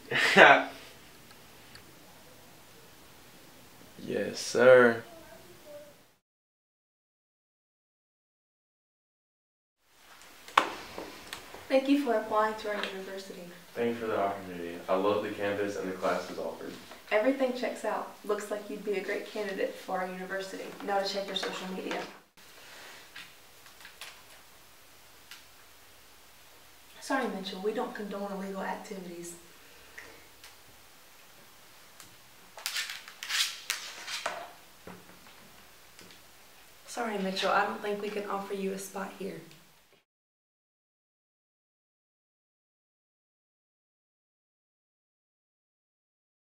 Yes, sir. Thank you for applying to our university. Thank you for the opportunity. I love the campus and the classes offered. Everything checks out. Looks like you'd be a great candidate for our university. Now to check your social media. Sorry, Mitchell, we don't condone illegal activities. Sorry, Mitchell, I don't think we can offer you a spot here.